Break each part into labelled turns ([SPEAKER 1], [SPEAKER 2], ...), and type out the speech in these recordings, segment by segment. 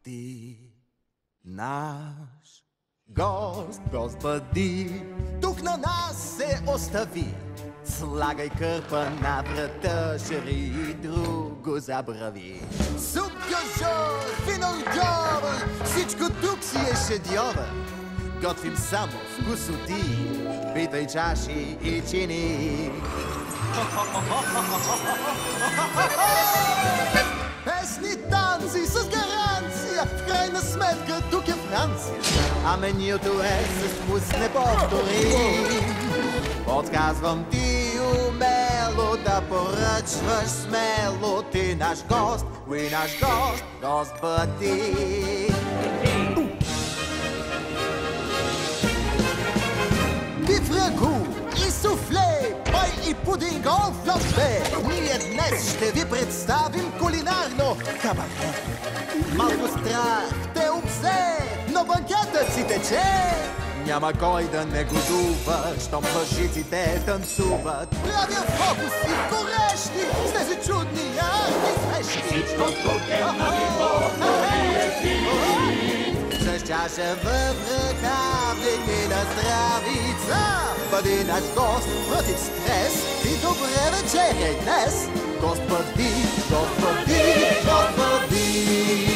[SPEAKER 1] Ти, наш гост, Господи, тук на нас се остави. Слагай кърпа на врата, шери и друго забрави. Суп, гьожор, финордьор, всичко тук си е шедьовър. Готвим само вкусоти, питай чаши и чини. Песни, танци с гаранция, в крайна сметка тук е Франция. А менюто е с вкус неповторим. Подсказвам ти умело да поръчваш смело. Ти наш гост, кой наш гост, Господи. Биф рагу и суфле, пай и пудинг en flanche. Ние днес ще ви представим кулинарно кабаре. Малко страх те обзе, но банкетът си тече. Няма кой да не годува, щом лъжиците танцуват. Правя фокуси горещи с тези чудни ярки смешки.
[SPEAKER 2] Всичко тук е на ниво,
[SPEAKER 1] с чаша в ръка, вдигни на здравица. Бъди наш гост, против стрес и добре вечеряй днес. Господи, Господи, Господи.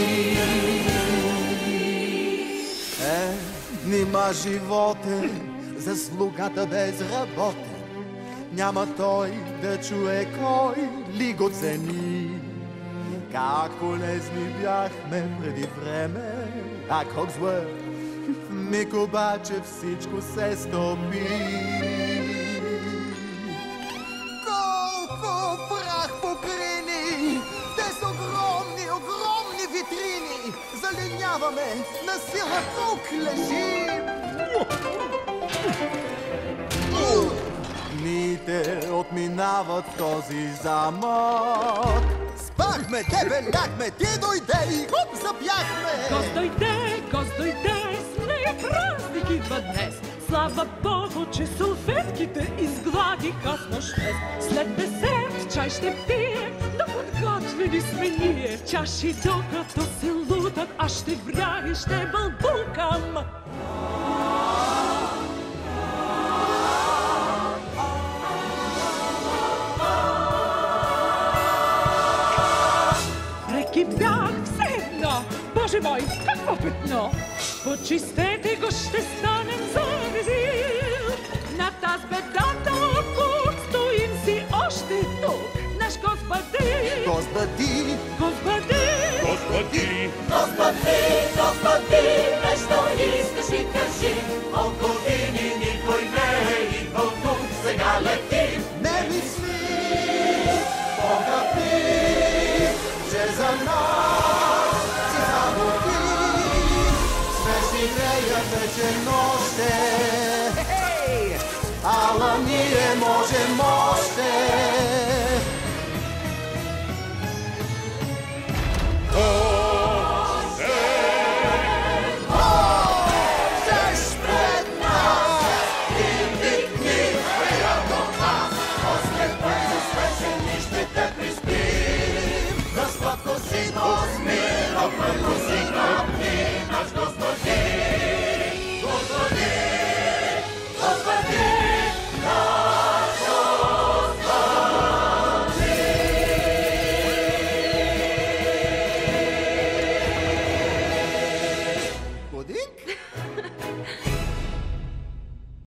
[SPEAKER 1] Нима живот е за слугата безработен. Няма той да чуе кой ли го цени. Как полезни бяхме преди време, а Коксуърт, в миг обаче всичко се стопи. Колко прах покрини, те са огромни, огромни витрини. Залиняваме, на сила тук лежим. Дните отминават този замък. Спахме, дебеляхме, ти дойде и хоп, забяхме.
[SPEAKER 2] Гост дойде, с нея празник идва днес. Слава Богу, че салфетките изгладиха с нощес. След десерт чай ще пием, да подготвени сме ние. Чаши докато се лутат, аз ще вря и ще бълбукам. Прекипях все едно, Боже мой, какво петно! Почистете го, ще станем за визир. На таз бедата тук стоим си още тук. Наш Господи,
[SPEAKER 1] Господи,
[SPEAKER 2] Господи,
[SPEAKER 1] Господи,
[SPEAKER 3] Господи, нещо искаш и кажи. От години никой не е идвал тук, сега летим.
[SPEAKER 1] не мисли, погъби, че за нас си загуби. Свещи грея вече нощем, ала ние можем още.